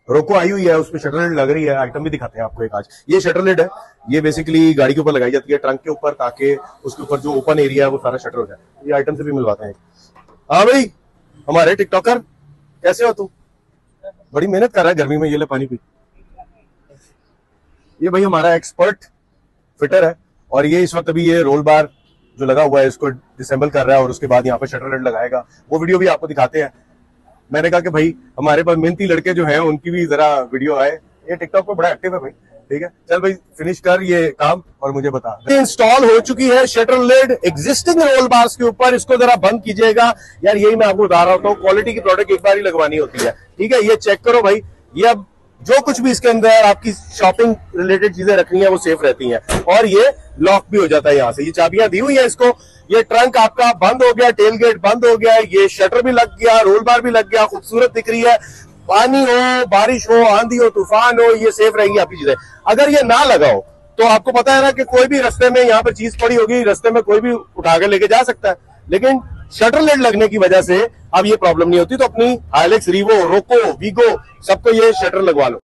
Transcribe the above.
रोको आई हुई है, उस पर शटर लिड लग रही है। आइटम भी दिखाते हैं आपको एक आज। ये शटर लिड है, ये बेसिकली गाड़ी के ऊपर लगाई जाती है, ट्रंक के ऊपर, ताकि उसके ऊपर जो ओपन एरिया है वो सारा शटर हो जाए। ये आइटम से भी मिलवाते हैं। हाँ भाई, हमारे टिकटॉकर कैसे हो तुम? बड़ी मेहनत कर रहा है गर्मी में। ये ले पानी पी। ये भाई हमारा एक्सपर्ट फिटर है, और ये इस वक्त अभी ये रोल बार जो लगा हुआ है इसको डिसेंबल कर रहा है, और उसके बाद यहाँ पे शटर लिड लगाएगा। वो वीडियो भी आपको दिखाते हैं। मैंने कहा कि भाई हमारे पास मेहनती लड़के जो हैं उनकी भी जरा वीडियो आए। ये टिकटॉक पे बड़ा एक्टिव है भाई। ठीक है, चल भाई फिनिश कर ये काम और मुझे बता। इंस्टॉल हो चुकी है shutter lid existing roll bars के ऊपर। इसको जरा बंद कीजिएगा यार, यही मैं आपको बता रहा हूँ। क्वालिटी की प्रोडक्ट एक बार ही लगवानी होती है। ठीक है, ये चेक करो भाई। ये अब जो कुछ भी इसके अंदर आपकी शॉपिंग रिलेटेड चीजें रखनी है वो सेफ रहती हैं, और ये लॉक भी हो जाता है यहाँ से। ये चाबियां दी हुई है इसको। ये ट्रंक आपका बंद हो गया, टेल गेट बंद हो गया, ये शटर भी लग गया, रोल बार भी लग गया, खूबसूरत दिख रही है। पानी हो, बारिश हो, आंधी हो, तूफान हो, ये सेफ रहेंगी आपकी चीजें। अगर ये ना लगा हो तो आपको पता है ना कि कोई भी रास्ते में यहाँ पर चीज पड़ी होगी, रास्ते में कोई भी उठा के लेके जा सकता है, लेकिन शटर लिड लगने की वजह से अब ये प्रॉब्लम नहीं होती। तो अपनी हाइलेक्स, रीवो, रोको, वीगो सबको ये शटर लगवा लो।